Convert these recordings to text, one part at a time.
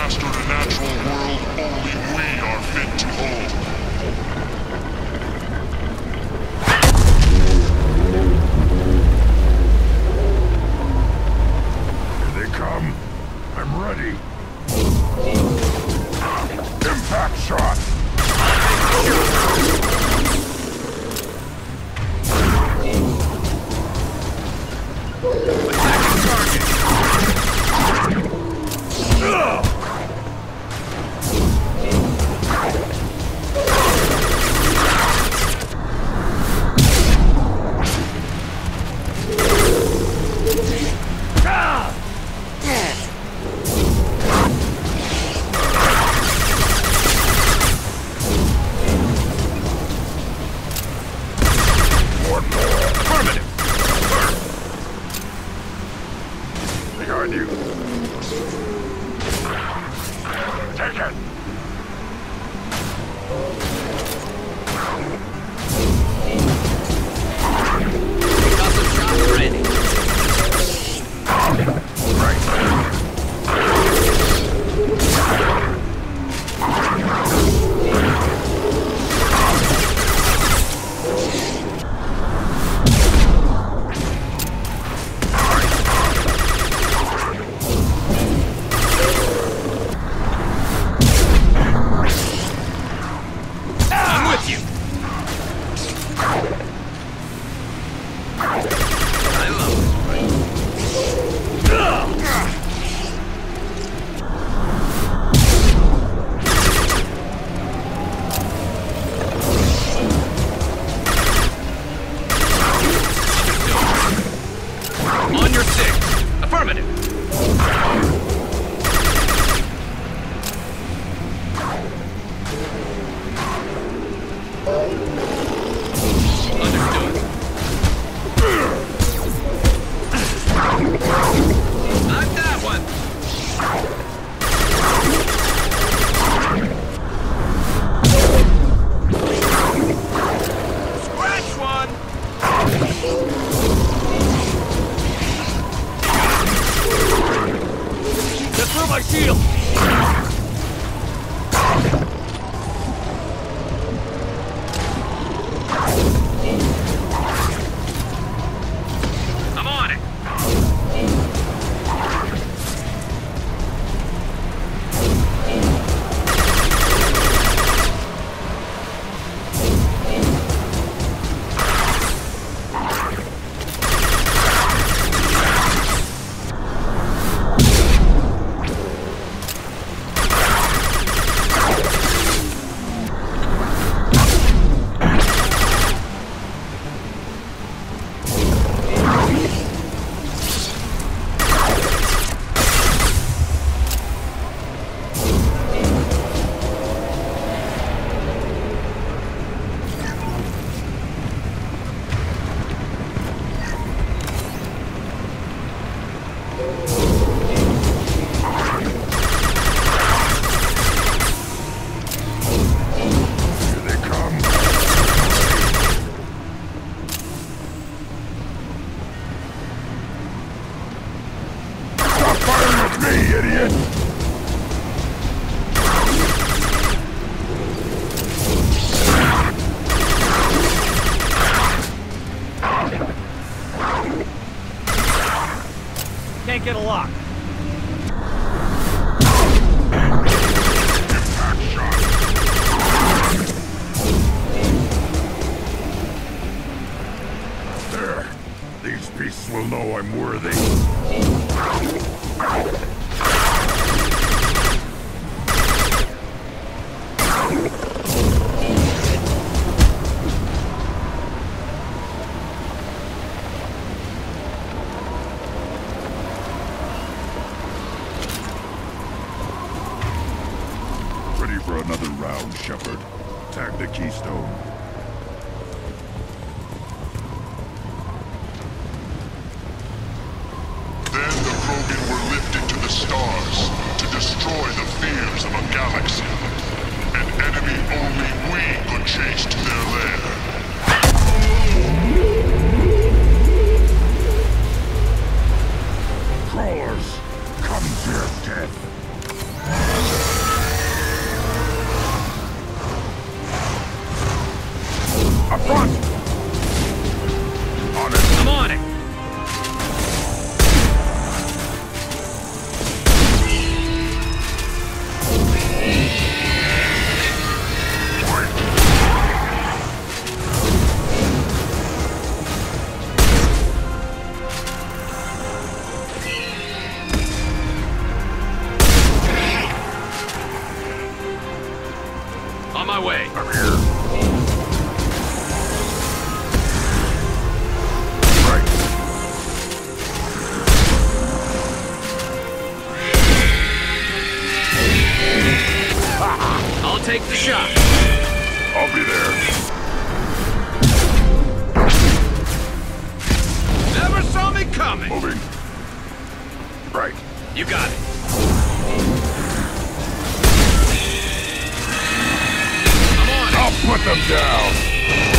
mastered a natural world only we are fit to hold. Here they come. I'm ready. Impact shot! Attacking target! On you. Take it. Got some shots ready. On your six. Affirmative. Understood. Not that one. Scratch one. That's through my shield! I'm on it! Idiot! Can't get a lock. There. These beasts will know I'm worthy. Ready for another round, Shepard. Tag the keystone. Then the Krogan were lifted to the stars to destroy the fears of a galaxy. An enemy only we could chase to their lair. Crawlers, come to your death. my way. I'm here. Right. I'll take the shot. I'll be there. Never saw me coming. Moving. Right. You got it. I'm on it. I'll put them down.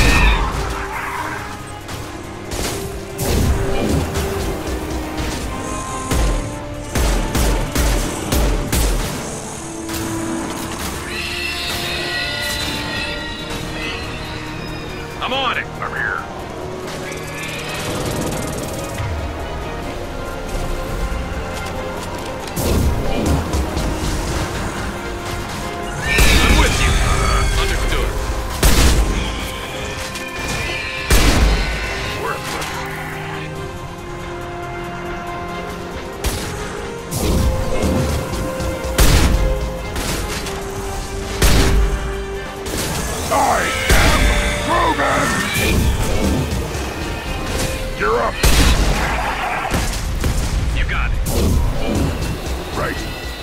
I'm on it. I'm here. I'm with you. Understood. Worthless. I am Grogan! You're up! You got it. Right.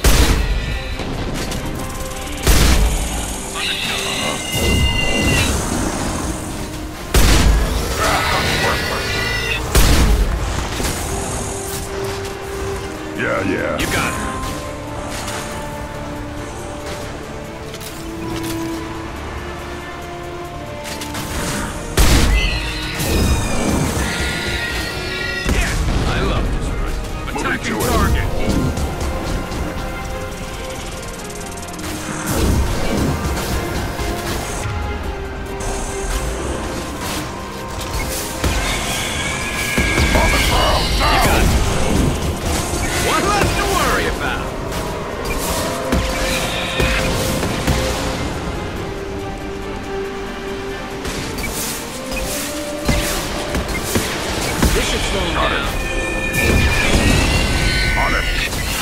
Yeah. You got it. I love this run. Attacking to it. target. On the ground, You down! got it. One less to worry about. This should slow him down. On it!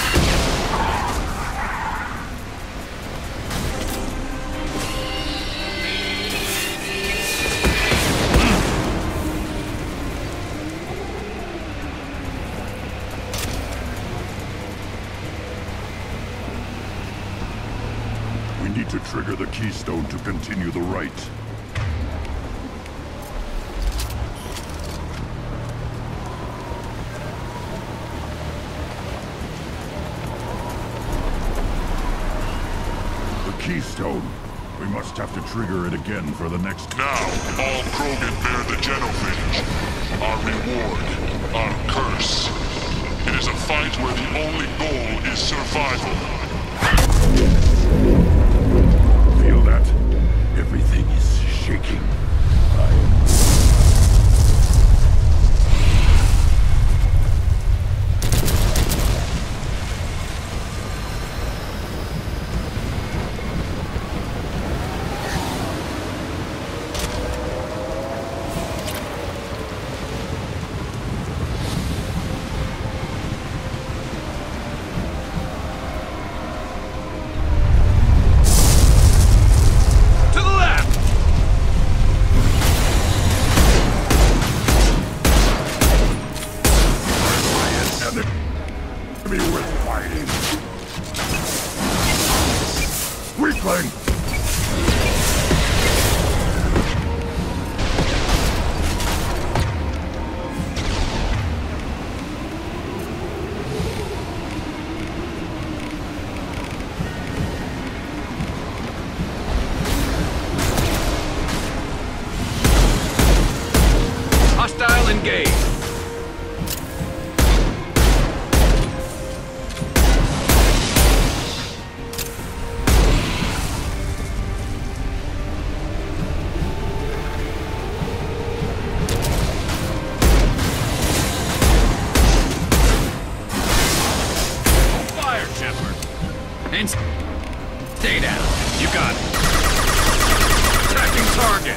We need to trigger the keystone to continue the right. The keystone. We must have to trigger it again for the next... Now, all Krogan bear the genophage. Our reward, our curse. It is a fight where the only goal is survival. Feel that? Everything is shaking. To the left. Be worth fighting. Weakling! Hostile engaged. Fire, Shepard. And stay down. You got it. Attacking target.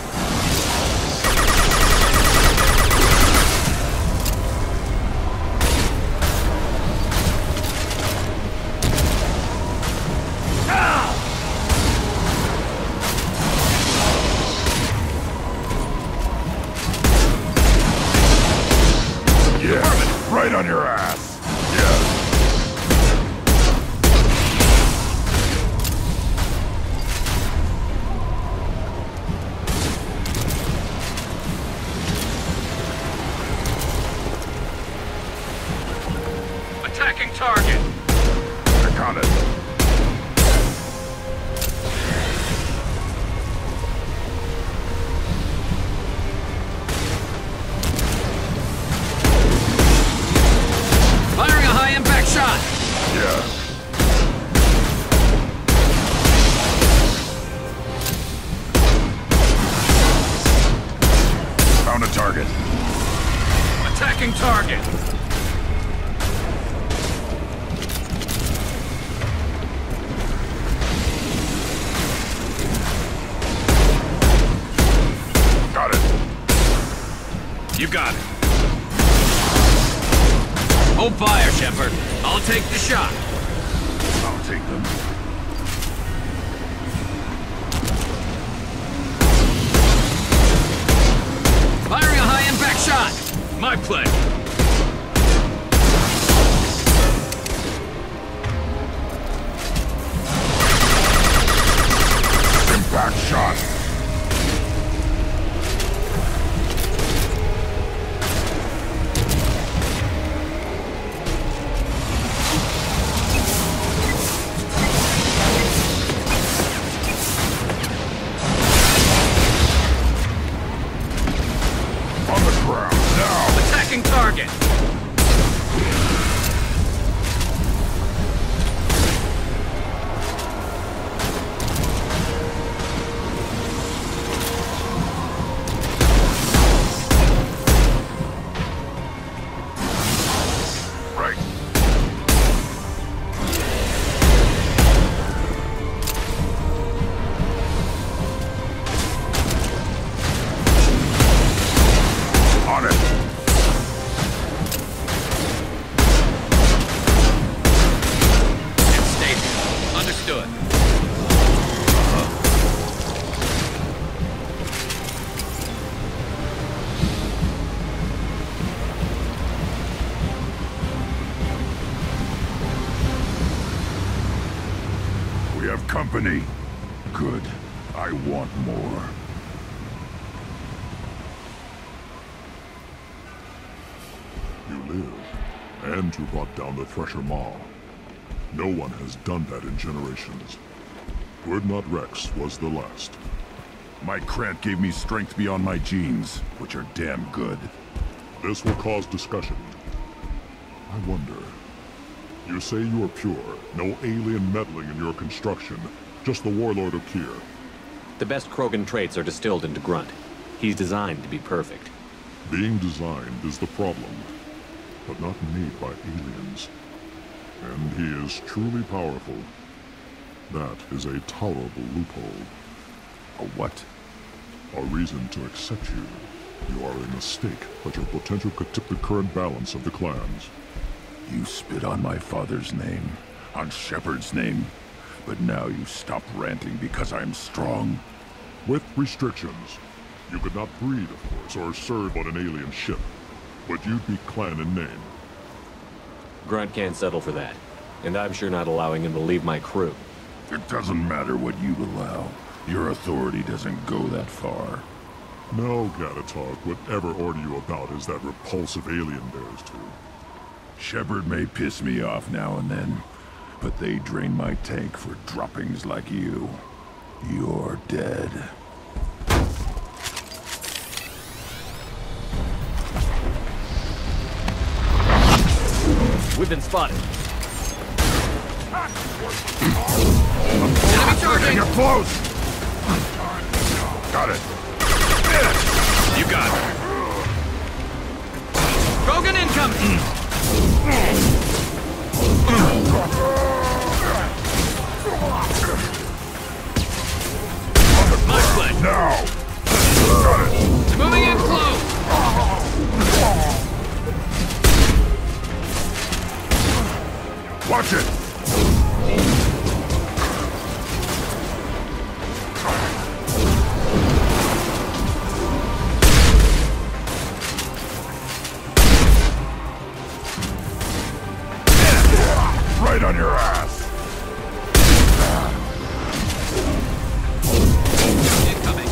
your ass. Yeah. Attacking target! I got it. Firing a high-impact shot! Yeah. Found a target. Attacking target! Got it. You got it. Hold fire, Shepard. I'll take the shot. I'll take them. Firing a high-impact shot! My play. Impact shot. On the ground now. Attacking target! Right. On it. And stay there. Understood. We have company. Good. I want more. You live, and you brought down the Thresher Maw. No one has done that in generations. Urdnot Rex was the last. My Grant gave me strength beyond my genes, which are damn good. This will cause discussion. I wonder. You say you are pure, no alien meddling in your construction, just the warlord of Kier. The best Krogan traits are distilled into Grunt. He's designed to be perfect. Being designed is the problem, but not made by aliens. And he is truly powerful. That is a tolerable loophole. A what? A reason to accept you. You are a mistake, but your potential could tip the current balance of the clans. You spit on my father's name, on Shepard's name, but now you stop ranting because I'm strong. With restrictions. You could not breed, of course, or serve on an alien ship. But you'd be clan in name. Grunt can't settle for that, and I'm sure not allowing him to leave my crew. It doesn't matter what you allow. Your authority doesn't go that far. No, Gatatog, whatever order you about is that repulsive alien bears to. Shepard may piss me off now and then, but they drain my tank for droppings like you. You're dead. We've been spotted. Enemy charging! You're close! Got it. You got it. Krogan incoming! My play. Now! Got it! Moving in close! Watch it! Right on your ass! Incoming.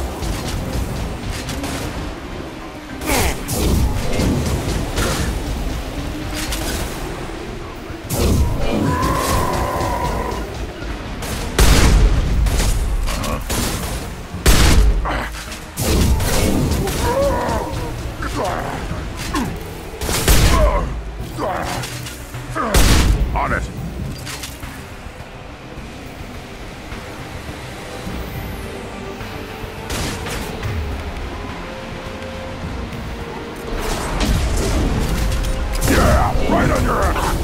On it! Yeah, right on your ass!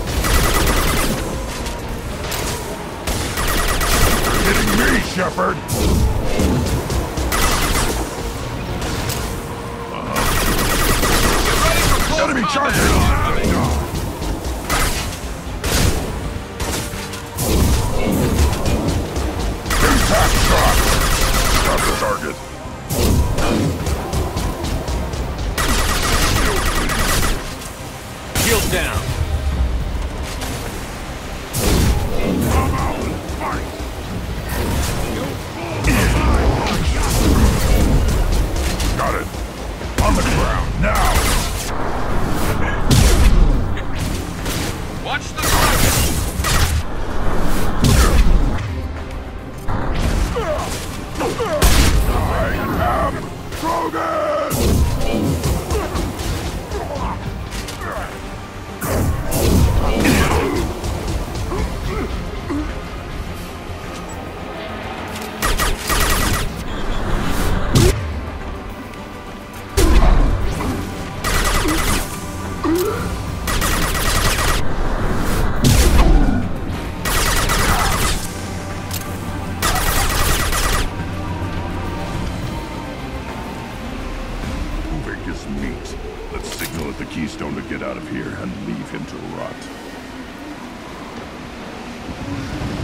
You're hitting me, Shepard! Enemy charging! Impact shot! Got the target. Shield down. Come out and fight! Got it. On the ground, now! Watch the target. I am Krogan! Moving his meat. Let's signal at the Keystone to get out of here and leave him to rot.